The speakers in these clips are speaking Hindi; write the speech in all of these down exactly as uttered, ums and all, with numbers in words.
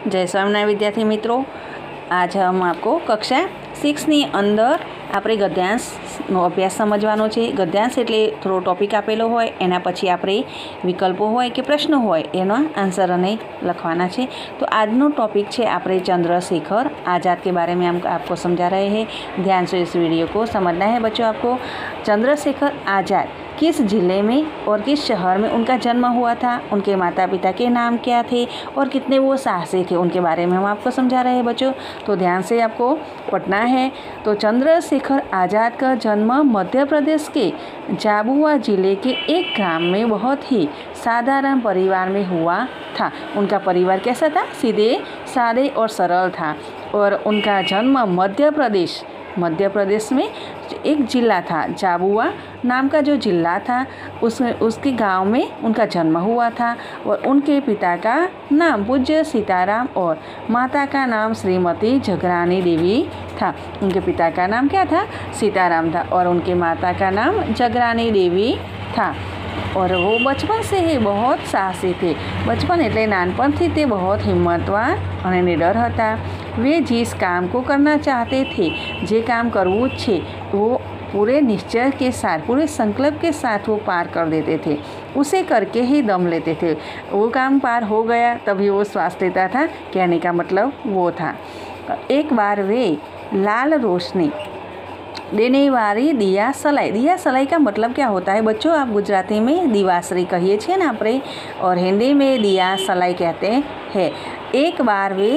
जय स्वामिनारायण विद्यार्थी मित्रों, आज हम आपको कक्षा सिक्सनी अंदर આપણે ગદ્યાંશનો અભ્યાસ સમજવાનો છે। ગદ્યાંશ એટલે થોડો ટોપિક આપેલો હોય, એના પછી આપણે વિકલ્પો હોય કે પ્રશ્નો હોય એનો આન્સર અને લખવાના છે। तो આજનો ટોપિક છે આપણે चंद्रशेखर आज़ाद के बारे में हम आपको समझा रहे हैं। ध्यान से इस वीडियो को समझना है बच्चों। आपको चंद्रशेखर आज़ाद किस ज़िले में और किस शहर में उनका जन्म हुआ था, उनके माता पिता के नाम क्या थे और कितने वो साहसी थे, उनके बारे में हम आपको समझा रहे हैं बच्चों। तो ध्यान से आपको पढ़ना है। तो चंद्रशेखर आज़ाद का जन्म मध्य प्रदेश के झाबुआ ज़िले के एक ग्राम में बहुत ही साधारण परिवार में हुआ था। उनका परिवार कैसा था? सीधे सादे और सरल था। और उनका जन्म मध्य प्रदेश मध्य प्रदेश में एक ज़िला था, झाबुआ नाम का जो ज़िला था उस उसके गांव में उनका जन्म हुआ था। और उनके पिता का नाम पूज्य सीताराम और माता का नाम श्रीमती जगरानी देवी था। उनके पिता का नाम क्या था? सीताराम था। और उनके माता का नाम जगरानी देवी था। और वो बचपन से ही बहुत साहसी थे। बचपन એટલે નાનપણથી તે बहुत हिम्मतवान અને निडर હતા। वे जिस काम को करना चाहते थे, जे काम करવું છે वो पूरे निश्चय के साथ, पूरे संकल्प के साथ वो पार कर देते थे। उसे करके ही दम लेते थे। वो काम पार हो गया तभी वो श्वास लेता था, कहने का मतलब वो था। एक बार वे लाल रोशनी देने वाली दिया सलाई, दिया सलाई का मतलब क्या होता है बच्चों? आप गुजराती में दिवासरी कहिए छे ना आपरे, और हिंदी में दिया सलाई कहते हैं। एक बार वे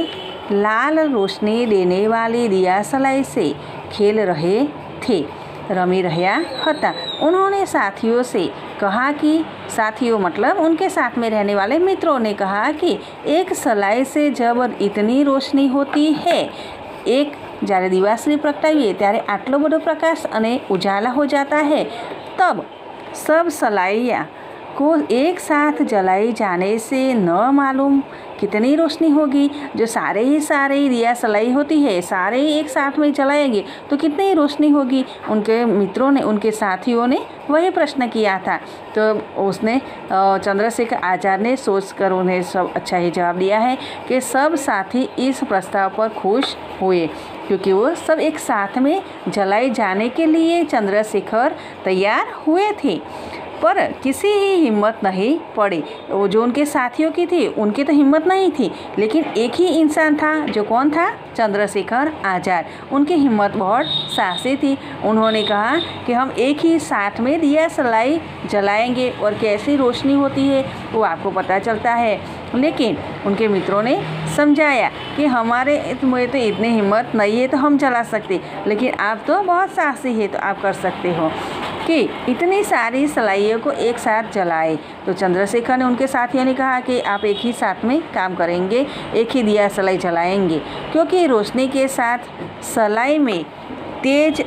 लाल रोशनी देने वाली दिया सलाई से खेल रहे थे, रमी रहा हता। उन्होंने साथियों से कहा कि, साथियों मतलब उनके साथ में रहने वाले मित्रों ने कहा कि एक सलाई से जब इतनी रोशनी होती है, एक જ્યારે દિવાસળી પ્રગટાવીએ ત્યારે આટલો બધો પ્રકાશ અને ઉજાલા हो जाता है, तब सब सलाइयाँ को एक साथ जलाई जाने से न मालूम कितनी रोशनी होगी। जो सारे ही सारे ही दिया सलाई होती है, सारे ही एक साथ में जलाएंगे तो कितनी रोशनी होगी। उनके मित्रों ने, उनके साथियों ने वही प्रश्न किया था। तो उसने चंद्रशेखर आज़ाद ने सोच कर उन्हें सब अच्छा ही जवाब दिया है कि सब साथी इस प्रस्ताव पर खुश हुए, क्योंकि वो सब एक साथ में जलाई जाने के लिए चंद्रशेखर तैयार हुए थे। पर किसी ही हिम्मत नहीं पड़ी। वो जो उनके साथियों की थी उनकी तो हिम्मत नहीं थी, लेकिन एक ही इंसान था, जो कौन था? चंद्रशेखर आज़ाद। उनकी हिम्मत बहुत साहसी थी। उन्होंने कहा कि हम एक ही साथ में दिया सलाई जलाएंगे और कैसी रोशनी होती है वो आपको पता चलता है। लेकिन उनके मित्रों ने समझाया कि हमारे में तो इतनी हिम्मत नहीं है तो हम जला सकते, लेकिन आप तो बहुत साहसी है तो आप कर सकते हो कि इतनी सारी सलाइयों को एक साथ जलाए। तो चंद्रशेखर ने, उनके साथियों ने कहा कि आप एक ही साथ में काम करेंगे, एक ही दिया सलाई जलाएंगे, क्योंकि रोशनी के साथ सलाई में तेज,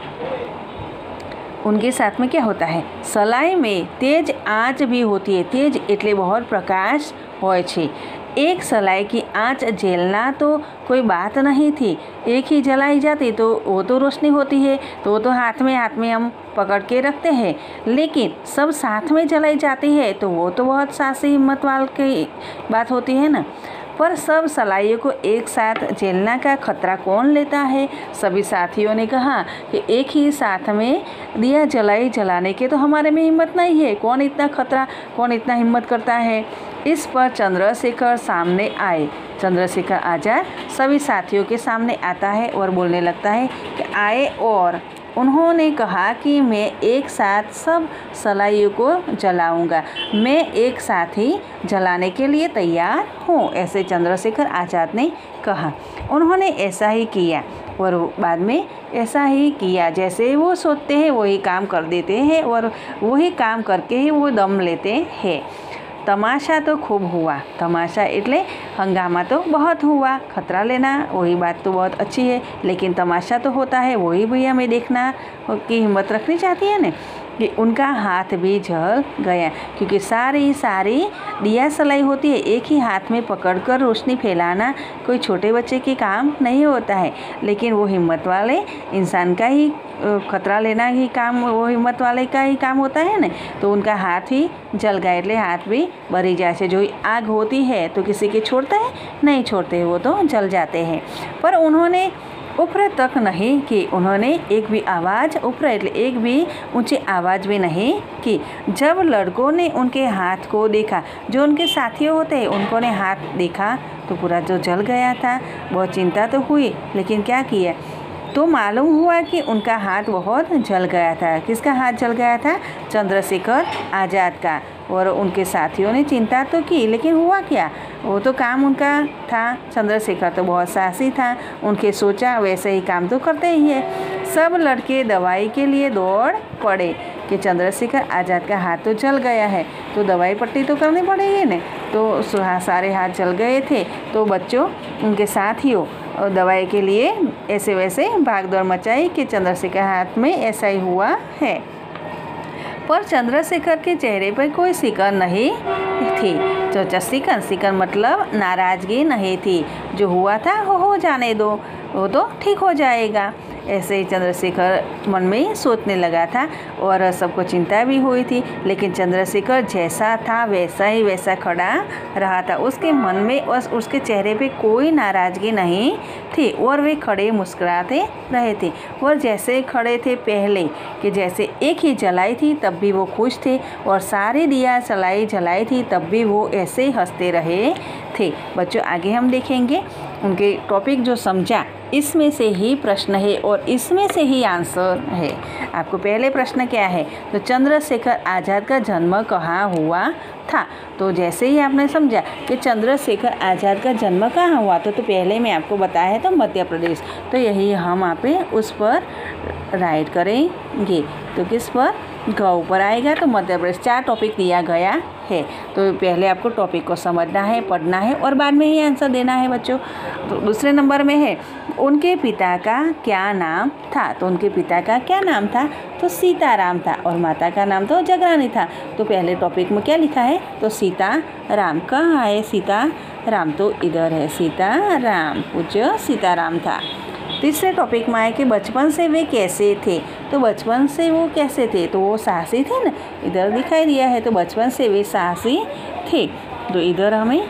उनके साथ में क्या होता है? सलाई में तेज आँच भी होती है। तेज એટલે बहुत प्रकाश होय छे। एक सलाई की आँच झेलना तो कोई बात नहीं थी। एक ही जलाई जाती तो वो तो रोशनी होती है, तो वो तो हाथ में हाथ में हम पकड़ के रखते हैं, लेकिन सब साथ में जलाई जाती है तो वो तो बहुत साहसी हिम्मत वाली की बात होती है ना। पर सब सलाइयों को एक साथ झेलने का खतरा कौन लेता है? सभी साथियों ने कहा कि एक ही साथ में दिया जलाई जलाने के तो हमारे में हिम्मत नहीं है। कौन इतना खतरा, कौन इतना हिम्मत करता है? इस पर चंद्रशेखर सामने आए। चंद्रशेखर आज़ाद सभी साथियों के सामने आता है और बोलने लगता है कि आए, और उन्होंने कहा कि मैं एक साथ सब सलाइयों को जलाऊंगा, मैं एक साथ ही जलाने के लिए तैयार हूँ, ऐसे चंद्रशेखर आज़ाद ने कहा। उन्होंने ऐसा ही किया और बाद में ऐसा ही किया। जैसे वो सोचते हैं वही काम कर देते हैं और वही काम करके ही वो दम लेते हैं। तमाशा तो खूब हुआ। तमाशा એટલે हंगामा तो बहुत हुआ। खतरा लेना वही बात तो बहुत अच्छी है, लेकिन तमाशा तो होता है, वही भी हमें देखना की हिम्मत रखनी चाहती है ना। कि उनका हाथ भी जल गया, क्योंकि सारी सारी दिया सलाई होती है। एक ही हाथ में पकड़कर रोशनी फैलाना कोई छोटे बच्चे के काम नहीं होता है, लेकिन वो हिम्मत वाले इंसान का ही खतरा लेना ही काम, वो हिम्मत वाले का ही काम होता है ना। तो उनका हाथ ही जल गया, એટલે हाथ भी बरी जाए से। जो आग होती है तो किसी के छोड़ता है, नहीं छोड़ते, वो तो जल जाते हैं। पर उन्होंने ऊपर तक नहीं की, उन्होंने एक भी आवाज़ ऊपर એટલે एक भी ऊंची आवाज़ भी नहीं की। जब लड़कों ने उनके हाथ को देखा, जो उनके साथियों होते हैं उनको ने हाथ देखा तो पूरा जो जल गया था। बहुत चिंता तो हुई, लेकिन क्या किया, तो मालूम हुआ कि उनका हाथ बहुत जल गया था। किसका हाथ जल गया था? चंद्रशेखर आज़ाद का। और उनके साथियों ने चिंता तो की, लेकिन हुआ क्या, वो तो काम उनका था। चंद्रशेखर तो बहुत साहसी था, उनके सोचा वैसे ही काम तो करते ही है। सब लड़के दवाई के लिए दौड़ पड़े कि चंद्रशेखर आज़ाद का हाथ तो जल गया है, तो दवाई पट्टी तो करनी पड़ेगी न। तो सारे हाथ जल गए थे, तो बच्चों उनके साथियों दवाई के लिए ऐसे वैसे भाग दौड़ मचाई कि चंद्रशेखर हाथ में ऐसा ही हुआ है। पर चंद्रशेखर के चेहरे पर कोई सिकन नहीं थी। तो सिकन सिकन मतलब नाराज़गी नहीं थी। जो हुआ था वो हो जाने दो, वो तो ठीक हो जाएगा, ऐसे ही चंद्रशेखर मन में ही सोचने लगा था। और सबको चिंता भी हुई थी, लेकिन चंद्रशेखर जैसा था वैसा ही वैसा खड़ा रहा था। उसके मन में बस उसके चेहरे पे कोई नाराज़गी नहीं थी, और वे खड़े मुस्कुराते रहे थे। और जैसे खड़े थे पहले कि जैसे एक ही जलाई थी तब भी वो खुश थे, और सारी दिया सलाई जलाई थी तब भी वो ऐसे ही हंसते रहे थे। बच्चों आगे हम देखेंगे उनके टॉपिक जो समझा, इसमें से ही प्रश्न है और इसमें से ही आंसर है। आपको पहले प्रश्न क्या है, तो चंद्रशेखर आज़ाद का जन्म कहाँ हुआ था। तो जैसे ही आपने समझा कि चंद्रशेखर आज़ाद का जन्म कहाँ हुआ था, तो पहले मैं आपको बताया है तो मध्य प्रदेश, तो यही हम आप उस पर राइट करेंगे। तो किस पर, ग ऊपर आएगा, तो मध्य प्रदेश। चार टॉपिक दिया गया है, तो पहले आपको टॉपिक को समझना है, पढ़ना है और बाद में ही आंसर देना है बच्चों। तो दूसरे नंबर में है उनके पिता का क्या नाम था। तो उनके पिता का क्या नाम था, तो सीताराम था, और माता का नाम तो जगरानी था। तो पहले टॉपिक में क्या लिखा है, तो सीताराम। कहाँ है सीताराम, तो इधर है सीताराम, पूज्य सीताराम था। तीसरे टॉपिक में आए कि बचपन से वे कैसे थे। तो बचपन से वो कैसे थे, तो वो साहसी थे ना, इधर दिखाई दिया है। तो बचपन से वे साहसी थे, तो इधर हमें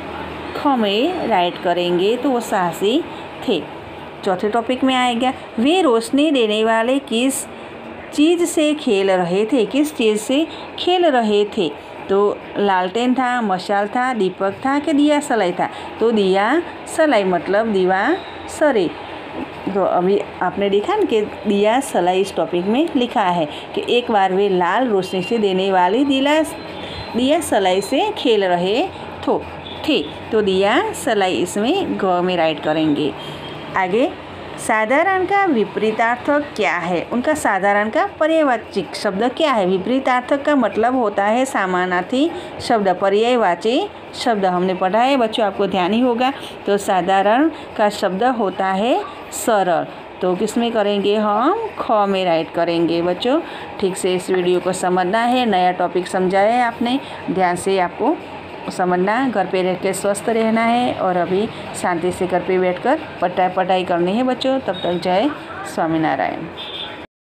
ख में राइट करेंगे, तो वो साहसी थे। चौथे टॉपिक में आएगा वे रोशनी देने वाले किस चीज़ से खेल रहे थे। किस चीज़ से खेल रहे थे, तो लालटेन था, मशाल था, दीपक था कि दिया सलाई था। तो दिया सलाई मतलब दीवा सरे। तो अभी आपने देखा ना कि दिया सलाई इस टॉपिक में लिखा है कि एक बार वे लाल रोशनी से देने वाली दिला दिया सलाई से खेल रहे थो थे। तो दिया सलाई इसमें ग में राइट करेंगे। आगे साधारण का विपरीतार्थक क्या है। उनका साधारण का पर्यायवाची शब्द क्या है। विपरीतार्थक का मतलब होता है समानार्थी शब्द, पर्यायवाची शब्द हमने पढ़ा है बच्चों, आपको ध्यान ही होगा। तो साधारण का शब्द होता है सरल। तो किस में करेंगे हम, ख में राइट करेंगे बच्चों। ठीक से इस वीडियो को समझना है, नया टॉपिक समझाया है आपने, ध्यान से आपको समझना। घर पे रह के स्वस्थ रहना है, और अभी शांति से घर पे बैठकर पढ़ाई पढ़ाई करनी है बच्चों। तब तक जय स्वामीनारायण।